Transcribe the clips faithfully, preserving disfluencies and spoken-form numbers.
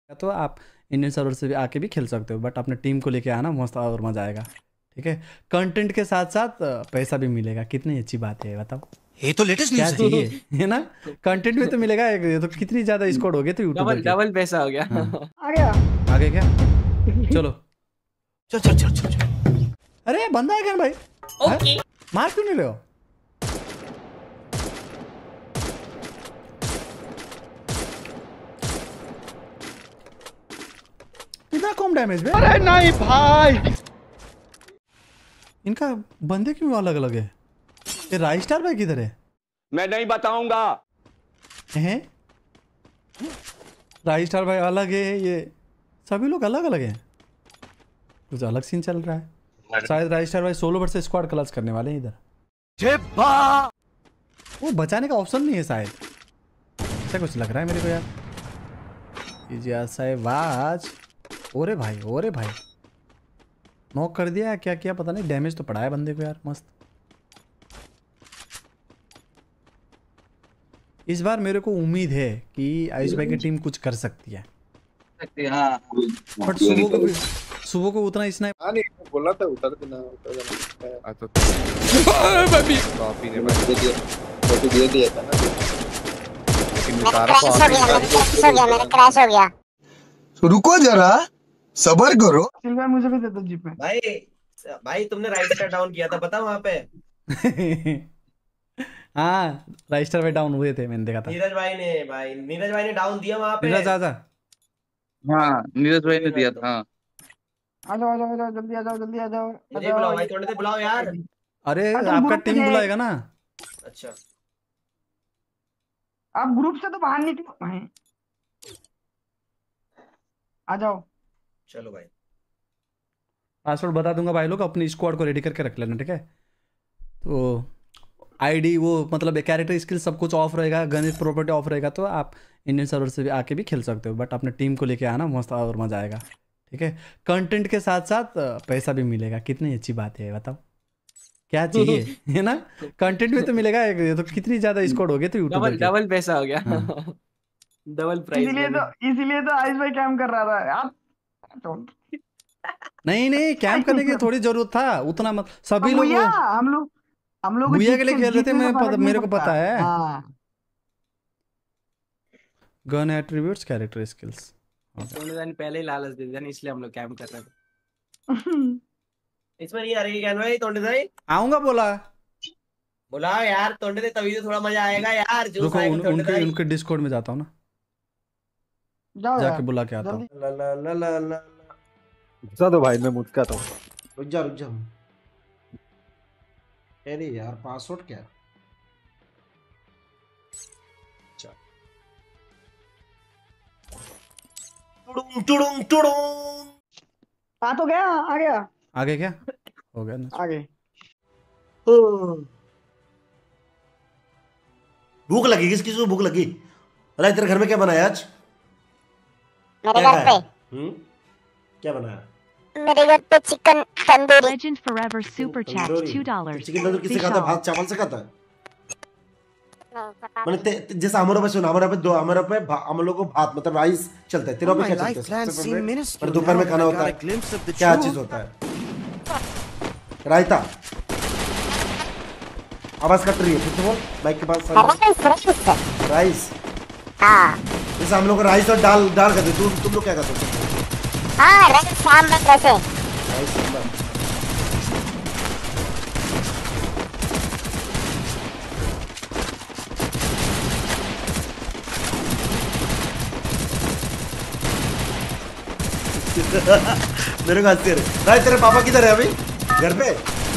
तो आप Indian server से भी आके भी खेल सकते हो, बट अपने टीम को लेके आना, मस्त और मज़ा आएगा। ठीक है, कंटेंट के साथ साथ पैसा भी मिलेगा। कितनी अच्छी बात है बताओ, ये तो लेटेस्ट क्या न्यूज़ चाहिए है ना। कंटेंट भी तो मिलेगा। ये तो कितनी ज़्यादा स्कोर हो गए तो यूट्यूबर डबल के। डबल पैसा हो गया। हाँ। आ गया आगे क्या, चलो चल चल चल चल चल। अरे बंदा है क्या भाई? ओके, मार क्यों नहीं रहे हो? इतना कम डैमेज में? अरे नहीं भाई, इनका बंदे क्यों अलग अलग है? ये राइस स्टार भाई किधर है? मैं नहीं बताऊंगा। हैं? राइस स्टार भाई अलग है, ये सभी लोग अलग अलग हैं। कुछ अलग सीन चल रहा है। शायद राइस स्टार भाई सोलो वर्सेस स्क्वाड क्लास करने वाले हैं इधर। वो बचाने का ऑप्शन नहीं है शायद, ऐसा कुछ लग रहा है मेरे को यार। साहब आज ओरे भाई, ओरे भाई नॉक कर दिया क्या किया पता नहीं, डैमेज तो पड़ा है बंदे को यार। मस्त। इस बार मेरे को उम्मीद है कि आयुष भाई की टीम कुछ कर सकती है। हाँ बट सुबह को भी, सुबह को उतना इसने हाँ नहीं बोला था उतर देना, उतर देना। तो कॉपी ने भाई दे दिया, कॉपी दे दिया था ना, लेकिन निसार को क्रैश हो गया, मेरा क्रैश हो गया, मेरा क्रैश हो गया। रुको जरा, सबर करो। सिल्वर मुझे भी दे दो जीप में। भाई भाई तुमने राइट स्टार डाउन किया था पता वहां पे। हाँ राइस्टर पे डाउन हुए थे, मैंने देखा था। नीरज भाई ने भाई नीरज भाई ने डाउन दिया वहां पे। नीरज आजा। हाँ नीरज भाई ने दिया था। हाँ आ जाओ आ जाओ आ जाओ, जल्दी आ जाओ जल्दी आ जाओ। मुझे बुलाओ भाई, थोड़े से बुलाओ यार। अरे आपका टीम बुलाएगा ना। अच्छा आप ग्रुप से तो बाहर निकलो भाई, आ जाओ। चलो भाई, पासवर्ड बता दूंगा भाई लोग, अपनी स्क्वाड को रेडी करके रख लेना ठीक है। तो आईडी वो मतलब कैरेक्टर स्किल सब कुछ ऑफ रहेगा, गन प्रॉपर्टी ऑफ रहेगा, तो आप इंडियन सर्वर से भी आके भी खेल सकते हो, बट अपने टीम को लेके आना, मस्त और मज़ा आएगा। ठीक है, कंटेंट के साथ साथ पैसा भी मिलेगा। कितनी अच्छी बात है बताओ, क्या चाहिए है ना। कंटेंट भी तो मिलेगा। ये तो कितनी ज़्यादा स्कोर हो गए तो यूट्यूबर डबल के। डबल पैसा हो गया। हाँ। Double price. इसीलिए तो इसीलिए तो आयुष भाई कैम कर रहा था यार। नहीं नहीं, कैंप करने की थोड़ी जरूरत था उतना मत, सभी लोग भैया हम लोग हम लोग भैया के लिए खेल रहे थे, मैं पता, मेरे को पता है। गन एट्रीब्यूट्स, कैरेक्टर स्किल्स, उन्होंने पहले ही लालच दे दिया, इसलिए हम लोग कैंप कर रहे थे। इसमें नहीं आ रही क्या भाई? तोंडे भाई आऊंगा बोला, बुलाओ यार तोंडे दे, तभी तो थोड़ा मजा आएगा यार। जो रुको उन, उनके उनके डिस्कॉर्ड में जाता हूँ ना, जाके बुला के आता हूँ। ला ला ला ला ला घुसा दो भाई, मैं मुस्काता हूँ। रुक जा रुक जा। अरे यार पासवर्ड क्या? टुडुम टुडुम टुडुम। आ तो गया, आ गया। आगे क्या हो गया ना, आगे। भूख लगी, किसकी को भूख लगी? अरे तेरे घर में क्या बनाया आज? मेरे घर पे हम्म क्या बनाया? मेरे घर पे chicken tandoori. Legend Forever Super Chat two dollars. Chicken tandoori किससे खाता है? भात चावल से खाता है? मैंने जैसे हमारे पे सुना, हमारे पे दो, हमारे पे हम लोग को भात मतलब राइस चलता है। तेरे पे क्या चलता है? पर दोपहर में खाना होता है, क्या चीज होता है? रायता। आवाज कट रही है, फिर से बोल माइक के पास। राइस। हाँ जैसे हम लोग राइस और दाल दाल खाते, तुम तुम लोग क्या खाते हो? हाँ राइस सांभर कैसे? राइस सांभर। मेरे को हंसी आ रही। भाई तेरे पापा किधर है अभी? घर पे?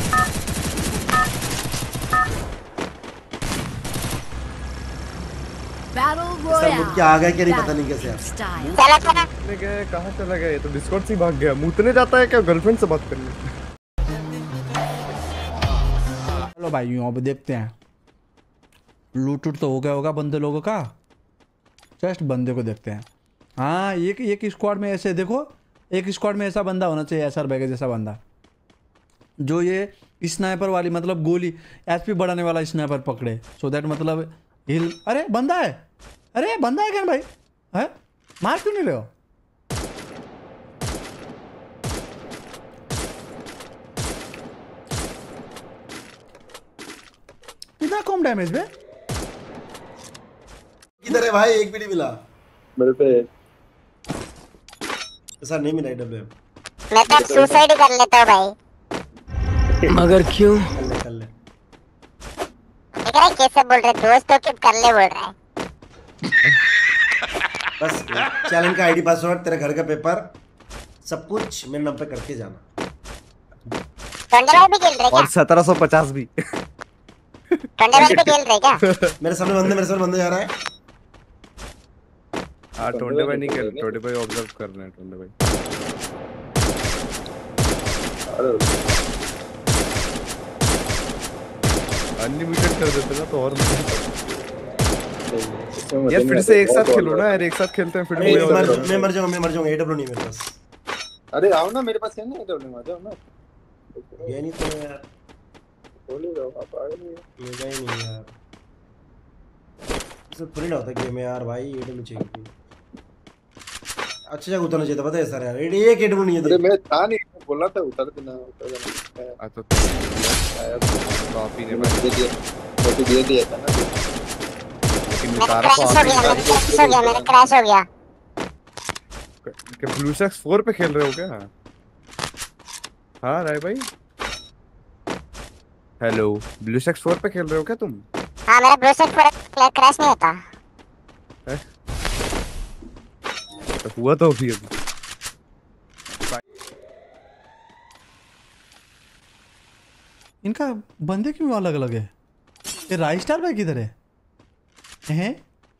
सब क्या आ गया क्या नहीं पता नहीं कैसे यार। चला चला चले गए, कहाँ चला गया? ये तो डिस्कॉर्ड से भाग गया। मुतने जाता है क्या गर्लफ्रेंड से बात करने? चलो भाई यूँ अब देखते हैं, लूट उट तो हो गया होगा बंदे लोगों का, जस्ट बंदे को देखते हैं। हाँ एक एक स्क्वाड में ऐसे देखो, एक स्क्वाड में ऐसा बंदा होना चाहिए, एसआर बैग जैसा बंदा, जो ये स्नाइपर वाली मतलब गोली एचपी बढ़ाने वाला स्नाइपर पकड़े, सो दैट मतलब हिल। अरे बंदा है, अरे बंदा है क्या भाई? है मार क्यों नहीं रहे हो? इतना कम डैमेज में? किधर है भाई? एक भी नहीं मिला मेरे पे। ऐसा नहीं मिला डब्ल्यू। मैं तो सुसाइड कर लेता हूँ भाई। मगर क्यों? कर ले कर ले। देख रहा है कैसे बोल रहे दोस्तों के कर ले बोल रहा है। बस चैलेंज का आईडी पासवर्ड, तेरे घर का पेपर, सब कुछ मेरे नाम पे करके जाना। टंडे भाई भी खेल रहे और क्या? सत्रह सौ पचास भी। टंडे भाई भी खेल रहे क्या? मेरे सामने बंदे मेरे सामने बंदे जा रहा है। हाँ टोंडे भाई नहीं कर, टोंडे भाई ऑब्जर्व कर रहे हैं टोंडे भाई। अनलिमिटेड कर देते ना तो और मजा आता। यार फिर से एक साथ खेलो ना यार, एक साथ खेलते हैं फिर मैं मर मैं मर जाऊंगा मैं मर जाऊंगा एडब्ल्यू नहीं मेरे पास। अरे आओ ना मेरे पास है ना एडब्ल्यू, आ जाओ ना। ये नहीं तो यार बोले जाओ आप आ गए। मजा ही नहीं यार, सब थोड़ी ना होता गेम में यार भाई। एडब्ल्यू चाहिए, अच्छा जगह उतरना चाहिए था पता है सर यार। एक एडब्ल्यू नहीं है। अरे मैं था नहीं, बोला था उतर देना उतर देना। आ तो आया कॉपी ने बस दे दिया, वो तो दे दिया था ना। लेकिन मेरा सारा क्रैश हो गया, मेरा क्रैश हो गया, मेरा क्रैश हो गया। क्या ब्लू शैक्स फोर पे खेल रहे हो क्या? हाँ राय भाई, हेलो, ब्लू शैक्स फोर पे खेल रहे हो क्या तुम? हाँ मेरा ब्लू शैक्स फोर क्रैश नहीं होता। तो हुआ तो अभी अभी। इनका बंदे क्यों अलग अलग है? ये राई स्टार भाई किधर है? हैं?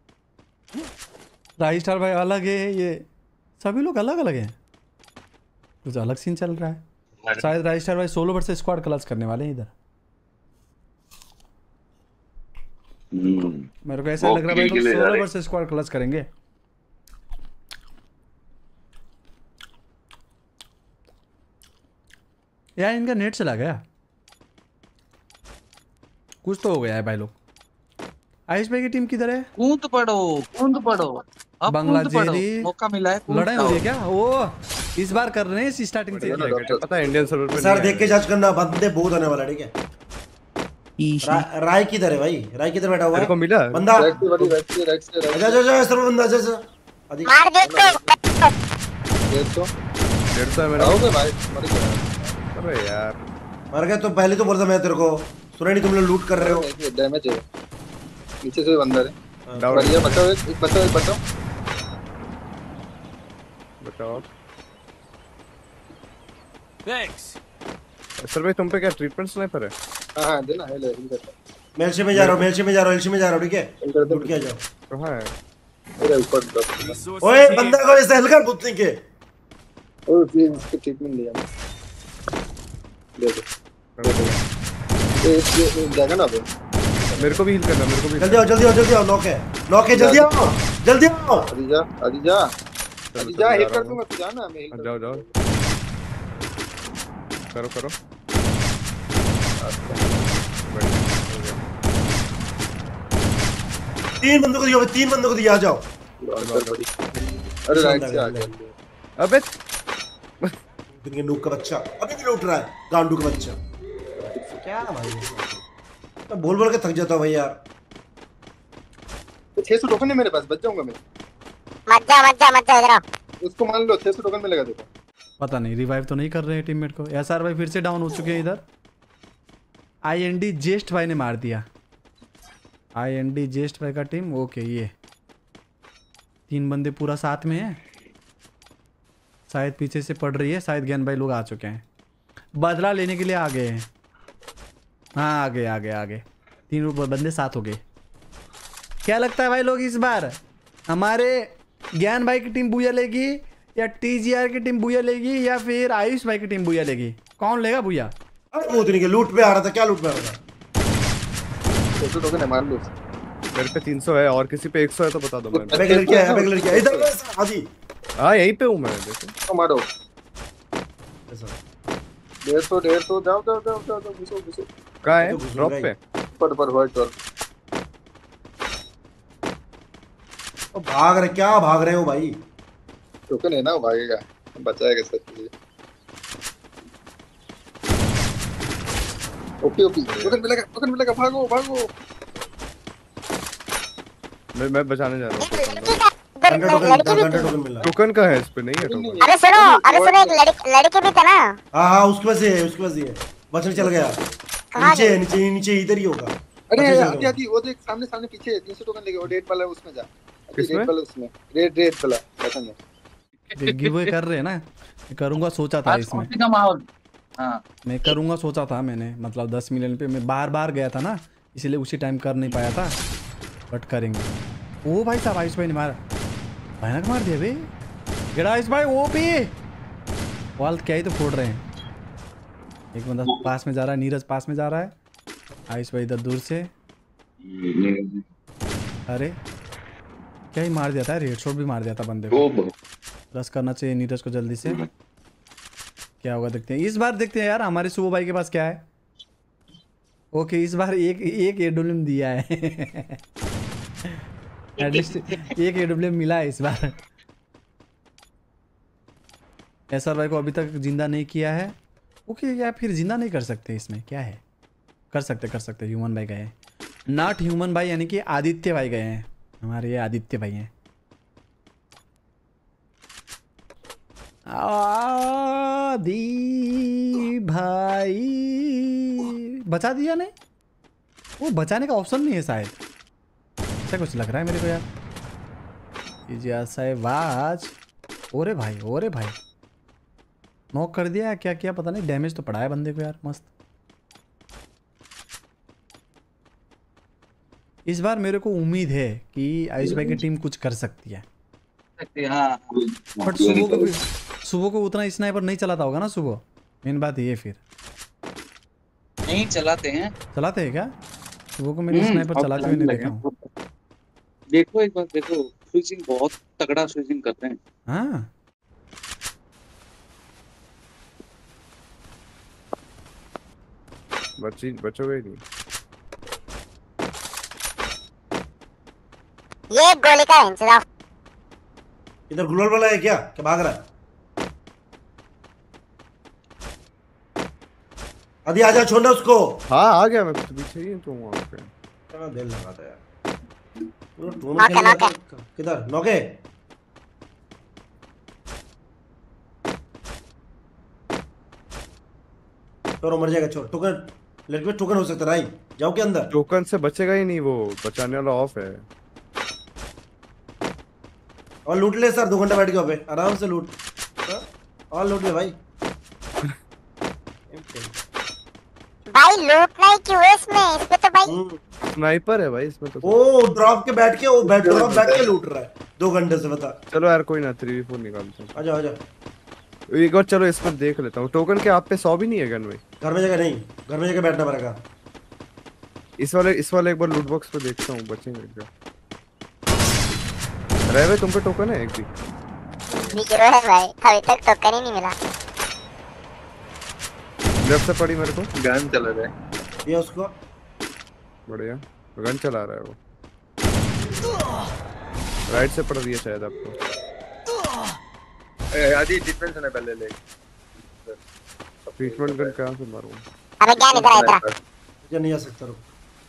राई स्टार भाई अलग है, ये सभी लोग अलग अलग हैं। कुछ अलग सीन चल रहा है। शायद राई स्टार भाई सोलो वर्सेस स्क्वाड क्लच करने वाले हैं इधर। मेरे को ऐसा लग रहा है भाई सोलो वर्सेस स्क्वाड क्लच करेंगे। यार इनका नेट चला गया, कुछ तो हो गया है भाई लोग। आयुष भाई की टीम किधर है? कूद पड़ो कूद पड़ो, अब कूद पड़ो, बांग्लादेशी मौका मिला है। कूद लड़ाई हो जाओ। रही है क्या? वो इस बार कर रहे हैं इस स्टार्टिंग से। पता है इंडियन सर्वर पे सर देख के जज करना, बंदे बहुत आने वाला ठीक है। रा, राय किधर है भाई? राय किधर बैठा हुआ है? मेरे को मिला बंदा रेड से वाली रेड से रेड से रेड अच्छा अच्छा अच्छा सर बंदा अच्छा अच्छा अधिक मार दे इसको। डेढ़ सौ डेढ़ सौ है मेरा। आओगे भाई मर गया। अरे यार मर गया तो पहले तो बोलता मैं तेरे को, सुना नहीं तुम लोग लूट कर रहे हो। डैमेज है नीचे से बंदा है। बढ़िया बचाओ, एक एक बचाओ, एक बचाओ बचाओ। थैंक्स। सर भाई तुम पे क्या ट्रीटमेंट स्नाइपर है? हां हां देना है ले इधर। मेलशी में जा रहा हूं, मेलशी में जा रहा हूं, एलशी में जा रहा हूं ठीक है। लूट के आ जाओ। कहां है? मेरे ऊपर दस। ओए बंदा को ऐसे हल्का कुत्ते के। ओ ये इसके ट्रीटमेंट लिया ले दो ये ये जाएगा ना। मेरे को भी हील करना, मेरे को भी जल्दी आओ जल्दी आओ जल्दी आओ। नॉक है नॉक है, जल्दी आओ जल्दी आओ। अभी जा अभी जा अभी जा, हिट कर दूंगा तू जाना। मैं हिल जाओ जाओ करो करो। तीन बंदों को दिया, तीन बंदों को दिया, आ जाओ। अरे राइट से आ गया। अबे दिन के नूक का बच्चा अभी भी लूट रहा है, गांडू का बच्चा। क्या भाई मैं बोल बोल के थक जाता हूं भाई यार। छह सौ टोकन है मेरे पास, बच जाऊंगा मैं। मत जा मत जा मत जा, इधर आओ। उसको मान लो छह सौ टोकन में लगा देता। पता नहीं रिवाइव तो नहीं कर रहे हैं टीममेट को। एसआर भाई फिर से डाउन हो चुके हैं इधर। आईएनडी जेस्ट भाई ने मार दिया। आईएनडी जेस्ट भाई का टीम ओके। ये तीन बंदे पूरा साथ में है, शायद पीछे से पड़ रही है, शायद ज्ञान भाई लोग आ चुके हैं, बदला लेने के लिए आ गए हैं। हाँ आगे आगे आगे तीन बंदे साथ हो गए। क्या लगता है भाई लोग इस बार हमारे ज्ञान भाई की टीम बुया लेगी या टीजीआर की टीम बुया लेगी या फिर आयुष भाई की टीम बुया लेगी? कौन लेगा बुया? अरे वो तो नहीं के लूट पे आ रहा था, क्या लूट पे आ रहा था? छह सौ टोकन है, मार लो। मेरे पे तीन सौ है और किसी पे एक सौ है तो बता दो। मैं अबे लड़कियां है, अबे लड़कियां इधर आजी। हां यहीं पे हूं मैं, देखो तो मारो। डेढ़ सौ डेढ़ सौ जाओ जाओ जाओ जाओ घुसो घुसो। कहां है? ड्रॉप पे पर पर व्हाइट और ओ भाग रहे, क्या भाग रहे हो भाई? टोकन है ना, वो भागेगा, बचाएगा सर के लिए। ओपी ओपी टोकन मिलेगा टोकन मिलेगा भागो भागो मैं मैं बचाने जा रहा हूँ लड़की टोकन का है इस पे नहीं है टोकन अरे सुनो अरे सुनो एक लड़की लड़की भी था ना हाँ हाँ उसके पास ही है उसके पास ही है बचने चल गया नीचे नीचे नीचे इधर ही होगा अरे आदि आदि वो देख सामने सामने पीछे तीन सौ टोकन लेके वो रेड वाला उसमें जा किसमें? रेड वाला उसमें रेड रेड वाला पता नहीं गिव अवे कर रहे हैं ना मैं करूंगा सोचा था इसमें का माहौल हाँ मैं करूंगा सोचा था मैंने मतलब दस मिलियन पे मैं बार बार गया था ना इसलिए उसी टाइम कर नहीं पाया था बट करेंगे। ओ भाई साहब आयुष भाई ने मारा भयानक मार दिया भाई गेड़ा आयुष भाई ओ पी वाल क्या ही तो फोड़ रहे हैं। एक बंदा पास में जा रहा है नीरज पास में जा रहा है आयुष भाई इधर दूर से अरे क्या ही मार दिया था रेड शॉट भी मार दिया था बंदे को। प्लस करना चाहिए नीरज को जल्दी से क्या होगा देखते हैं इस बार देखते हैं यार हमारे सुबह भाई के पास क्या है। ओके इस बार एक एक एडब्ल्यूएम दिया है एटलीस्ट एक एडब्ल्यूएम मिला है इस बार। एसआर भाई को अभी तक जिंदा नहीं किया है। ओके या फिर जिंदा नहीं कर सकते इसमें क्या है कर सकते कर सकते ह्यूमन भाई गए नॉट ह्यूमन भाई यानी कि आदित्य भाई गए हैं हमारे ये आदित्य भाई हैं। आदि भाई बचा दिया नहीं वो बचाने का ऑप्शन नहीं है शायद ऐसा कुछ लग रहा है मेरे को यार। वाज ओरे भाई ओरे भाई नॉक कर दिया क्या किया पता नहीं डैमेज तो पड़ा है बंदे को यार मस्त। इस बार मेरे को उम्मीद है कि आयुष भाई की टीम कुछ कर सकती है बट सुबह को सुबह को उतना स्नाइपर नहीं चलाता होगा ना सुबह मेन बात ये फिर नहीं चलाते हैं चलाते हैं क्या सुबह को मैंने स्नाइपर चलाते हुए नहीं देखा हूँ। देखो एक बार देखो स्विचिंग बहुत तगड़ा स्विचिंग करते हैं। हाँ बच्ची बचोगे नहीं ये गोली का इंतजाम इधर ग्लोबल वाला है क्या क्या भाग रहा है आदि आजा छोड़ना उसको। हाँ आ गया मैं पीछे ही तो वहाँ पे क्या दिल लगाता है यार किधर नौके तो मर जाएगा छोड़ टोकन लड़के में टोकन हो सकता है जाओ के अंदर टोकन से बचेगा ही नहीं वो बचाने वाला ऑफ है और लूट ले सर दो घंटा बैठ के वहाँ पे आराम से लूट और लूट ले भाई भाई लूटना ही क्यों है इसमें इस पे तो भाई स्नाइपर है भाई इसमें तो ओ ड्रॉप के बैठ के वो बैठ ड्रॉप बैठ के लूट रहा है दो घंटे से बता। चलो यार कोई ना थ्री फोर निकालते हैं आजा आजा एक बार चलो इसमें देख लेता हूँ टोकन के आप पे सौ भी नहीं है गन में घर में जगह नहीं घर में जगह बैठना पड़ेगा। इस वाले इस वाले एक बार लूट बॉक्स पे देखता हूँ बचेंगे क्या रहे भाई तुम पे टोकन है एक भी जीरो है भाई अभी तक टोकन ही नहीं मिला। लेफ्ट से पड़ी मेरे को गन चला रहा है ये उसको बढ़िया गन चला रहा है वो राइट से पड़ रही है शायद आपको आदि ट्रीटमेंट सुना पहले ले ट्रीटमेंट गन कहाँ से मारूं अबे ज्ञान इधर आ इधर मुझे नहीं आ सकता रुक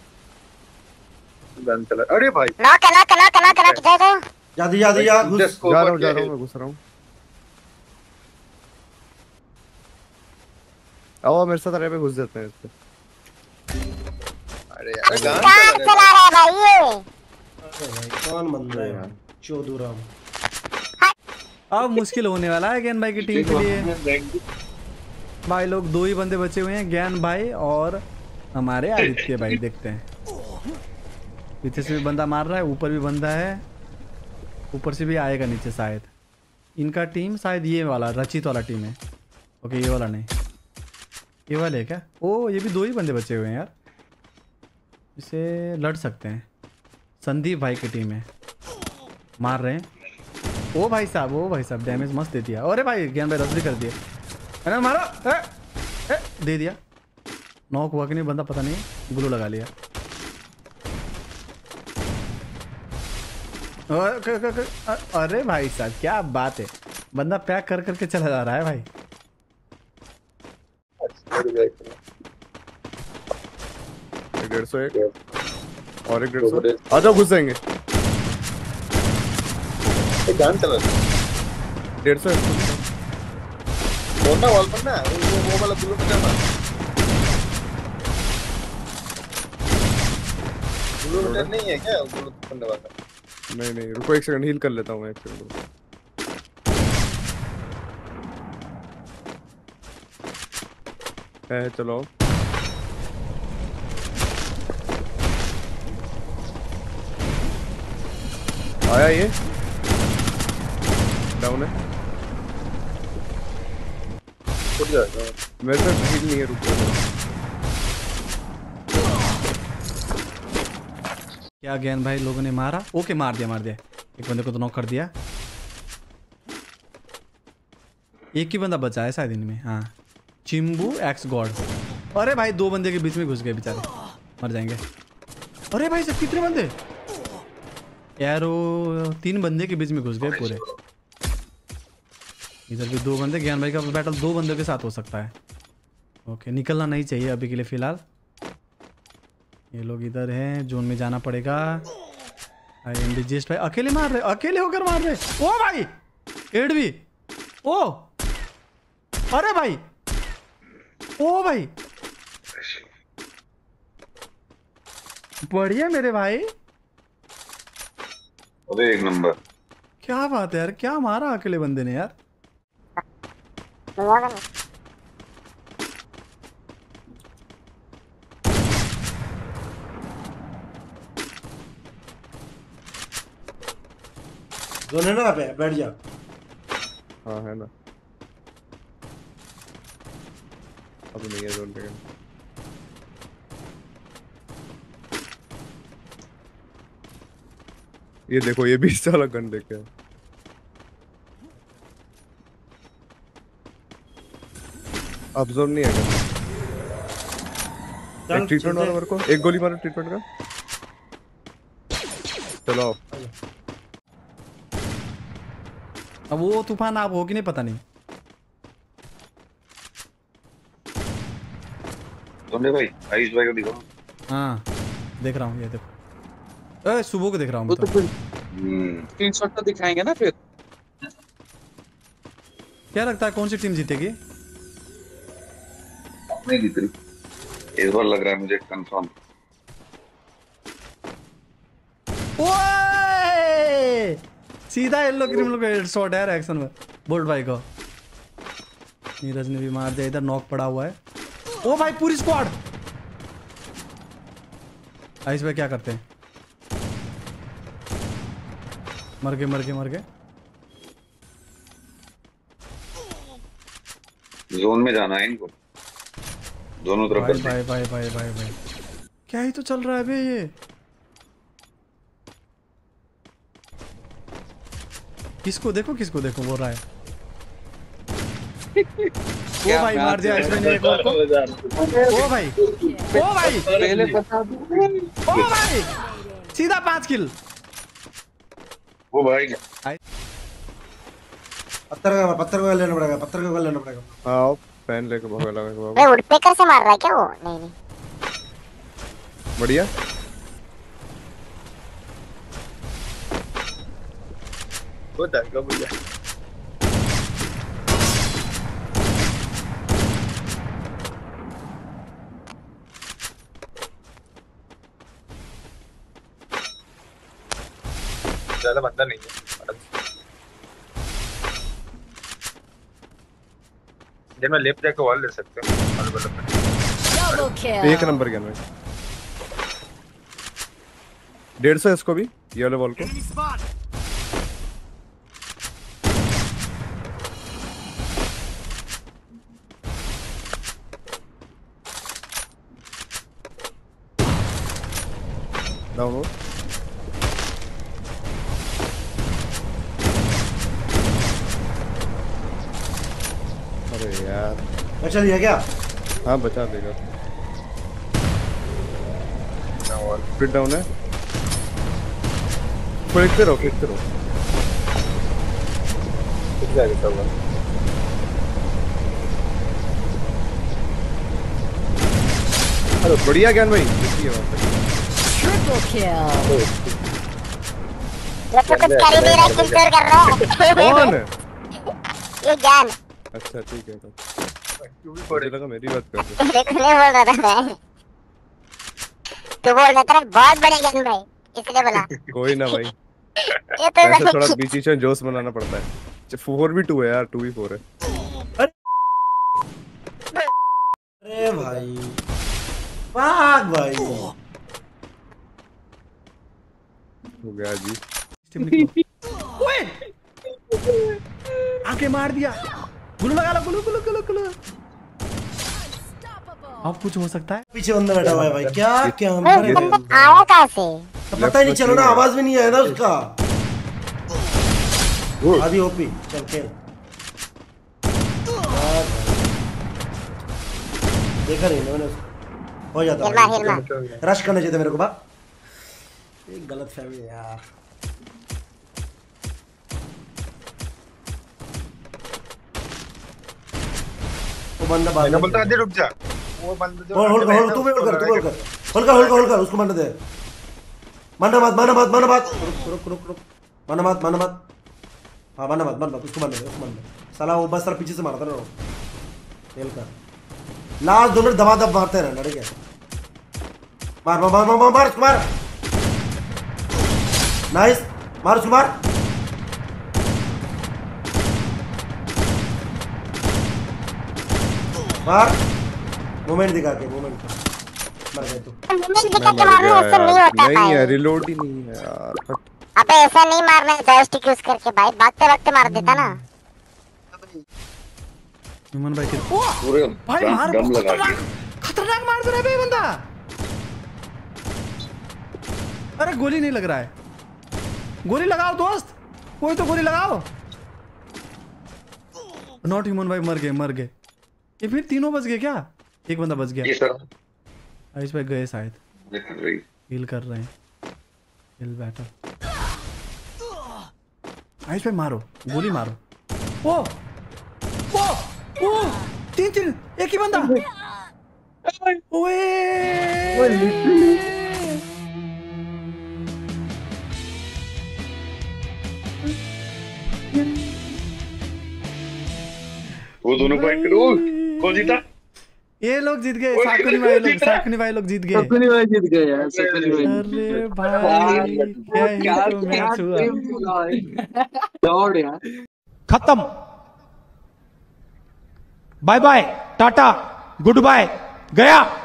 गन चला अरे भाई knock knock knock knock knock जा जा जादी जादी जा घुस जा रहा हूँ जा रहा हूँ मैं घुस रहा हूँ आओ मेरे साथ अरे पे घुस जाते हैं इस पे अरे यार गन चला रहा है भाई ये भाई कौन बंदा है यार चौधुराम अब मुश्किल होने वाला है ज्ञान भाई की टीम के लिए भाई लोग दो ही बंदे बचे हुए हैं ज्ञान भाई और हमारे आदित्य भाई देखते हैं पीछे से भी बंदा मार रहा है ऊपर भी बंदा है ऊपर से भी आएगा नीचे शायद इनका टीम शायद ये वाला रचित वाला टीम है ओके ये वाला नहीं ये वाले है क्या ओ ये भी दो ही बंदे बचे हुए हैं यार इसे लड़ सकते हैं संदीप भाई की टीम है मार रहे हैं ओ भाई साहब ओ भाई साहब डैमेज मस्त दे दिया अरे भाई ज्ञान भाई रसली कर दिया अरे मारा ए, ए, दे दिया नॉक हुआ कि नहीं बंदा पता नहीं ग्लू लगा लिया अरे भाई साहब क्या बात है बंदा पैक कर करके चला जा रहा है भाई डेढ़ सौ एक और एक डेढ़ सौ। आ जाओ घुस जाएंगे। जान चला डेढ़ सौ ना वॉल पर ना वो वो वाला ब्लू में जाना ब्लू में नहीं है क्या ब्लू करने वाला? नहीं नहीं रुको एक सेकंड हील कर लेता हूँ मैं एक सेकंड। है चलो आया ये डाउन है उठ जाएगा मेरे से हील नहीं है रुको। क्या ज्ञान भाई लोगों ने मारा? ओके मार दिया मार दिया एक बंदे को तो नॉक कर दिया। एक ही बंदा बचा है शायद इनमें। हाँ चिम्बू एक्स गॉड। अरे भाई दो बंदे के बीच में घुस गए बेचारे मर जाएंगे। अरे भाई सब कितने बंदे यार वो तीन बंदे के बीच में घुस गए पूरे। इधर भी दो बंदे। ज्ञान भाई का बैटल दो बंदों के साथ हो सकता है। ओके निकलना नहीं चाहिए अभी के लिए फिलहाल। ये लोग इधर हैं जोन में जाना पड़ेगा। आई एम डिजेस्ट भाई अकेले मार रहे अकेले होकर मार रहे। ओ भाई एड भी ओ अरे भाई ओ भाई बढ़िया मेरे भाई। अरे एक नंबर क्या बात है यार क्या मारा अकेले बंदे ने यार। जोन है ना पे बैठ जा। हाँ है ना अब नहीं है जोन पे। ये देखो ये बीस वाला गन देखे ऑब्जर्व नहीं है। एक ट्रीटमेंट वाला मेरे को एक गोली मारो ट्रीटमेंट का। चलो अब वो तूफान आप हो कि नहीं पता नहीं। भाई आयुष भाई को दिखाओ। हाँ देख रहा हूँ ये देखो। ए सुबह को देख रहा हूँ मैं तो फिर स्क्रीनशॉट तो दिखाएंगे ना फिर। क्या लगता है कौन सी टीम जीतेगी? नहीं जीत रही इस बार लग रहा है मुझे कंफर्म। ओए सीधा येलो क्रिमिनल को हेडशॉट है एक्शन में बोल्ट भाई को। नीरज ने भी मार दिया। इधर नॉक पड़ा हुआ है। ओ भाई पूरी स्क्वाड। आइस भाई क्या करते हैं? मर गए मर गए मर गए। जोन में जाना है इनको दोनों तरफ। भाई भाई भाई भाई भाई भाई क्या ही तो चल रहा है बे ये। किसको देखो किसको देखो बोल रहा है। ओ भाई मार दिया इसमें ने एक और को। ओ भाई ओ भाई पहले बता दो। ओ भाई सीधा पांच किल। वो भाई पत्थर का पत्थर को लेना पड़ेगा पत्थर को लेना पड़ेगा। हाँ पैन लेके भाग लगा के भाई वुडपेकर से मार रहा है क्या वो? नहीं नहीं बढ़िया। वो जाएगा भैया। ज्यादा बंदा नहीं है। जब मैं लेफ्ट जाके वॉल ले सकते हैं। एक नंबर गन में डेढ़ सौ इसको भी ये वाले बॉल को। डाउन हो। अरे यार बचा दिया क्या? हाँ बचा देगा। फिट डाउन है। फेंकते रहो फेंकते रहो। कितना आगे चल रहा है? अरे बढ़िया ज्ञान भाई, देखिए वहाँ पे। Triple kill. ये तो कुछ कर ही नहीं रहा, किल चोर कर रहा है। कौन? ये ज्ञान। अच्छा ठीक है तो मुझे लगा मेरी बात कर रहे। देखने बोल रहा था मैं। तो बोल रहा था बहुत बड़े ज्ञान भाई, इसलिए बोला। कोई ना भाई, ये तो ऐसे थोड़ा बीच बीच में जोश बनाना पड़ता है। फोर भी टू है यार, टू भी फोर है। अरे भाई भाग भाई, हो गया जी। ओए आके मार दिया। गुलू लगा लो, गुलू गुलू गुलू गुलू। अब कुछ हो सकता है। पीछे बंदा बैठा हुआ है भाई, क्या क्या हम आया कहाँ से? तो पता ही नहीं चल रहा, आवाज भी नहीं आया ना उसका। अभी ओपी चल खेल। देखा नहीं मैंने, हो जाता हिलमा हिलमा रश करना चाहिए मेरे को। बा एक गलत फहमी है यार। वो बंदा बाद में बोलता है रुक जा। वो बंदा जो होल्ड होल्ड तू भी होल्ड कर, तू होल्ड कर, होल्ड कर होल्ड कर होल्ड कर उसको मारने दे। मारना मत मारना मत मारना मत, रुक रुक रुक रुक, मारना मत मारना मत। हाँ मारना मत मारना मत, उसको मारने दे, उसको मारने दे। साला वो बस साला पीछे से मारता ना, खेल कर। लास्ट दो मिनट दबा दब मारते रहना, ठीक है? मार मार मार मार मार उसको मार। नाइस, मार उसको मार। मार, मोमेंट दिखा के, मोमेंट मर गए तू। मोमेंट दिखा के मारना ऐसा नहीं होता भाई। नहीं है, रिलोड ही नहीं है यार। अबे ऐसा नहीं मारना है, जॉयस्टिक यूज करके भाई, भागते भागते मार देता ना। ह्यूमन भाई के पूरे भाई मार, दम लगा खतरनाक खतरनाक मार दे रहा है बे बंदा। अरे गोली नहीं लग रहा है, गोली लगाओ दोस्त, कोई तो गोली लगाओ। नॉट ह्यूमन भाई मर गए मर गए। ये फिर तीनों बच गए क्या? एक बंदा बच गया। ये सर आयुष भाई गए शायद, रही हील कर रहे हैं। Heal battle. आयुष भाई मारो, गोली मारो। ओ ओ ओ तीन तीन, एक ही बंदा। ओए वो दोनों फाइट करो। कौन जीता? ये लोग जीत गए, साकुनी भाई लोग, साकुनी भाई लोग जीत गए। सकुनी भाई जीत गए यार, सकुनी भाई। अरे भाई क्या ही तो मैच हुआ। दौड़ यार। खत्म, bye bye, tata, goodbye, गया।